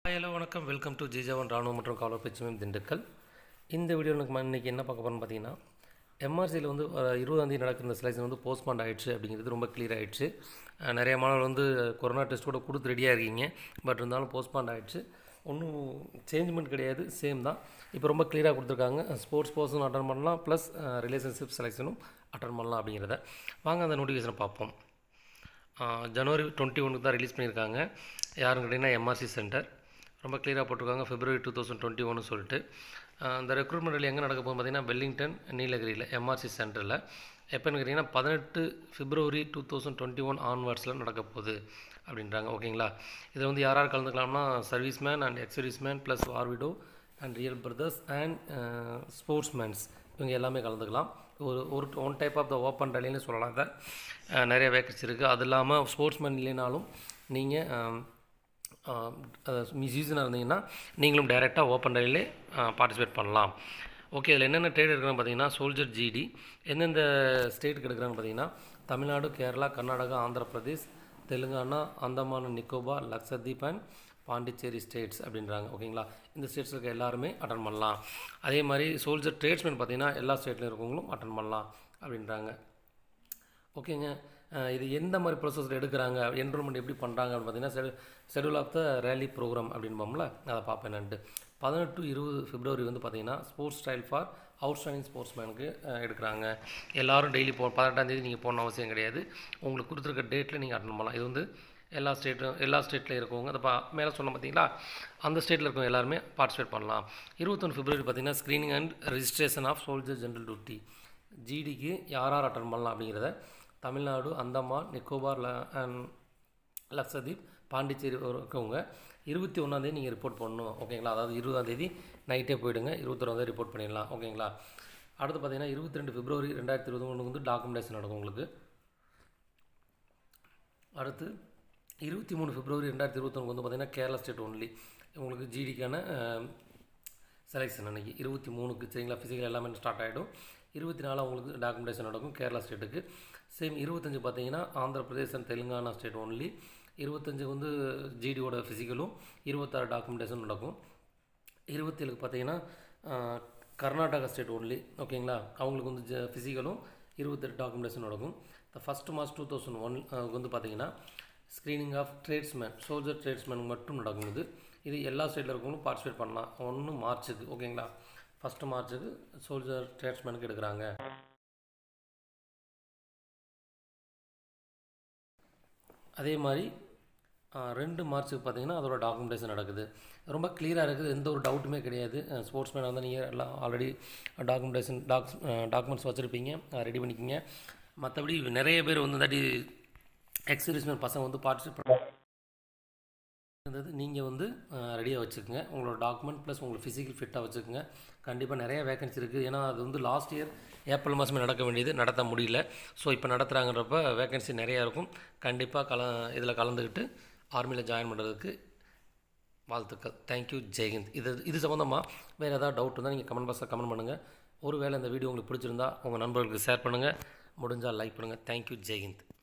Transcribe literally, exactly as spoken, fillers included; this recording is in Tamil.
ஹலோ வணக்கம், வெல்கம் டு ஜிஜாவன் ராணுவம் மற்றும் காவலர் பயிற்சி திண்டுக்கல். இந்த வீடியோ எனக்கு இன்றைக்கி என்ன பார்க்க போகிறோன்னு பார்த்தீங்கன்னா, எம்ஆர்சியில் வந்து இருபதாந்தேதி நடக்கிற இந்த செலெக்ஷன் வந்து போஸ்ட்பாண்ட் ஆகிடுச்சு அப்படிங்கிறது ரொம்ப கிளியர் ஆகிடுச்சு. நிறைய மாணவர்கள் வந்து கொரோனா டெஸ்ட் கூட கொடுத்து ரெடியாக இருக்கீங்க, பட் இருந்தாலும் போஸ்ட்பாண்ட் ஆகிடுச்சு. ஒன்றும் சேஞ்ச்மெண்ட் கிடையாது, சேம் தான். இப்போ ரொம்ப கிளியராக கொடுத்துருக்காங்க. ஸ்போர்ட்ஸ் பர்சனும் அட்டன் பண்ணலாம், ப்ளஸ் ரிலேஷன்ஷிப் செலெக்ஷனும் அட்டன் பண்ணலாம் அப்படிங்கிறத. வாங்க அந்த நோட்டிஃபிகேஷனை பார்ப்போம். ஜனவரி டுவெண்ட்டி ஒனுக்கு தான் ரிலீஸ் பண்ணியிருக்காங்க. யாருன்னு கேட்டிங்கன்னா எம்ஆர்சி சென்டர் ரொம்ப கிளியராக போட்டிருக்காங்க. ஃபெப்ரவரி டூ தௌசண்ட் டுவெண்ட்டி ஒன்று சொல்லிட்டு இந்த ரெக்ரூட்மெண்ட் எங்கே நடக்க போகுது பார்த்தீங்கன்னா, வெல்லிங்டன் நீலகிரியில் எம்ஆர்சி சென்டரில். எப்போன்னு கேட்டிங்கன்னா பதினெட்டு February two thousand twenty one ஆன்வர்ட்ஸில் நடக்க போகுது அப்படின்றாங்க. ஓகேங்களா? இதில் வந்து யார் யார் கலந்துக்கலாம்னா, serviceman and ex serviceman plus war widow and real brothers and ஸ்போர்ட்ஸ்மேன்ஸ் இவங்க எல்லாமே கலந்துக்கலாம். ஒரு ஒரு one type of the open ரேலின்னு சொல்லலாம். அதை நிறைய வேக்கன்சி இருக்குது. அது இல்லாமல் ஸ்போர்ட்ஸ்மேன் இல்லைனாலும் நீங்கள் மிஸ்யூஸ்னாக இருந்தீங்கன்னா நீங்களும் டைரெக்டாக ஓப்பன் ரயிலே பார்ட்டிசிபேட் பண்ணலாம். ஓகே, இதில் என்னென்ன ட்ரேட் எடுக்கிறான்னு பார்த்தீங்கன்னா, சோல்ஜர் ஜிடி எந்தெந்த ஸ்டேட்டுக்கு எடுக்கிறான்னு பார்த்தீங்கன்னா, தமிழ்நாடு, கேரளா, கர்நாடகா, ஆந்திர பிரதேஷ், தெலுங்கானா, அந்தமான் நிக்கோபார், லக்ஷதீப் அண்ட் பாண்டிச்சேரி ஸ்டேட்ஸ் அப்படின்றாங்க. ஓகேங்களா? இந்த ஸ்டேட்ஸில் இருக்க எல்லாருமே அட்டன் பண்ணலாம். அதே மாதிரி சோல்ஜர் ட்ரேட்ஸ்மேன் பார்த்தீங்கன்னா எல்லா ஸ்டேட்லையும் இருக்கவங்களும் அட்டன் பண்ணலாம் அப்படின்றாங்க. ஓகேங்க, இது எந்த மாதிரி ப்ரொசஸில் எடுக்கிறாங்க, என்ரோல்மெண்ட் எப்படி பண்ணுறாங்க அப்படின்னு பார்த்தீங்கன்னா, ஷெடு schedule of the rally program அப்படின்போம்ல, அதை பார்ப்பேன் என்னன்ட்டு. பதினெட்டு இருபது பிப்ரவரி வந்து பார்த்தீங்கன்னா ஸ்போர்ட்ஸ் ஸ்டைல் ஃபார் அவுட்ஸ்டாண்டிங் ஸ்போர்ட்ஸ்மேனுக்கு எடுக்கிறாங்க. எல்லோரும் டெய்லி போ பதினெட்டாந்தேதி நீங்கள் போகணும் அவசியம் கிடையாது. உங்களுக்கு கொடுத்துருக்க டேட்டில் நீங்கள் அட்டன் பண்ணலாம். இது வந்து எல்லா ஸ்டேட்டும் எல்லா ஸ்டேட்டில் இருக்கவங்க அதை பா மேலே சொன்ன பார்த்தீங்களா, அந்த ஸ்டேட்டில் இருக்கவங்க எல்லாருமே பார்ட்டிசிபேட் பண்ணலாம். இருபத்தொன்று பிப்ரவரி பார்த்தீங்கன்னா screening and registration of soldier general duty ஜிடிக்கு யார் யார் அட்டன் பண்ணலாம் அப்படிங்கிறத தமிழ்நாடு, அந்தமான், நிக்கோபார் அண்ட் லக்ஷதீப், பாண்டிச்சேரி இருக்கவங்க இருபத்தி ஒன்றாந்தேதி நீங்கள் ரிப்போர்ட் பண்ணணும். ஓகேங்களா? அதாவது இருபதாந்தேதி நைட்டே போயிடுங்க, இருபத்தொன்னாந்தேதி ரிப்போர்ட் பண்ணிடலாம். ஓகேங்களா? அடுத்து பார்த்தீங்கன்னா இருபத்தி ரெண்டு பிப்ரவரி ரெண்டாயிரத்தி இருபத்தி ஒன்று வந்து டாக்குமெண்டேஷன் நடக்கும் உங்களுக்கு. அடுத்து இருபத்தி மூணு பிப்ரவரி ரெண்டாயிரத்தி இருபத்தொன்று வந்து பார்த்திங்கன்னா கேரளா ஸ்டேட் ஒன்லி உங்களுக்கு ஜிடிக்கான செலெக்ஷன் அன்றைக்கி இருபத்தி மூணுக்கு சரிங்களா, ஃபிசிக்கல் எல்லாமே ஸ்டார்ட் ஆகிடும். இருபத்தி நாலு உங்களுக்கு டாக்குமெண்டேஷன் நடக்கும் கேரளா ஸ்டேட்டுக்கு. சேம் இருபத்தஞ்சு பார்த்தீங்கன்னா Andhra Pradesh and Telangana state only. இருபத்தஞ்சு வந்து ஜிடியோட ஃபிசிக்கலும் இருபத்தாறு டாக்குமெண்டேஷன் நடக்கும். இருபத்தேழுக்கு பார்த்தீங்கன்னா கர்நாடகா ஸ்டேட் ஒன்லி. ஓகேங்களா? அவங்களுக்கு வந்து ஜ ஃபிசிக்கலும் இருபத்தெட்டு டாக்குமெண்டேஷன் நடக்கும். The first March two thousand one வந்து பார்த்தீங்கன்னா screening of tradesman soldier tradesman மட்டும் நடக்கும். இது இது எல்லா ஸ்டேட்டில் இருக்கவங்களும் பார்ட்டிசிபேட் பண்ணலாம். ஒன்று மார்ச்சுக்கு. ஓகேங்களா? ஃபஸ்ட்டு மார்ச்சுக்கு சோல்ஜர் ட்ரேட்ஸ்மேனுக்கு எடுக்கிறாங்க. அதே மாதிரி ரெண்டு மார்ச்சுக்கு பார்த்தீங்கன்னா அதோட டாக்குமெண்டேஷன் நடக்குது. ரொம்ப கிளியராக இருக்குது, எந்த ஒரு டவுட்டுமே கிடையாது. ஸ்போர்ட்ஸ்மேன் வந்து நீங்கள் எல்லாம் ஆல்ரெடி டாக்குமெண்டேஷன் டாக்ஸ் டாக்குமெண்ட்ஸ் வச்சுருப்பீங்க, ரெடி பண்ணிக்கிங்க. மற்றபடி நிறைய பேர் வந்து இந்தாட்டி எக்ஸ் சர்வீஸ்மேன் பசங்க வந்து பார்ட்டிசிபேட் பண்ண நீங்கள் வந்து ரெடியாக வச்சுக்கோங்க. உங்களோட டாக்குமெண்ட் ப்ளஸ் உங்களுக்கு ஃபிசிக்கல் ஃபிட்டாக வச்சுக்கோங்க. கண்டிப்பாக நிறைய வேகன்சி இருக்குது. ஏன்னா அது வந்து லாஸ்ட் இயர் ஏப்ரல் மாதமே நடக்க வேண்டியது, நடத்த முடியல. ஸோ இப்போ நடத்துகிறாங்கன்றப்ப வேகன்சி நிறையா இருக்கும். கண்டிப்பாக கல இதில் கலந்துக்கிட்டு ஆர்மியில் ஜாயின் பண்ணுறதுக்கு வாழ்த்துக்கள். தேங்க்யூ, ஜெய்ஹிந்த். இது இது சம்மந்தமாக வேறு ஏதாவது டவுட் இருந்தால் நீங்கள் கமெண்ட் பாக்ஸில் கமெண்ட் பண்ணுங்கள். ஒருவேளை இந்த வீடியோ உங்களுக்கு பிடிச்சிருந்தா உங்கள் நண்பர்களுக்கு ஷேர் பண்ணுங்கள், முடிஞ்சால் லைக் பண்ணுங்கள். தேங்க்யூ, ஜெய்ஹிந்த்.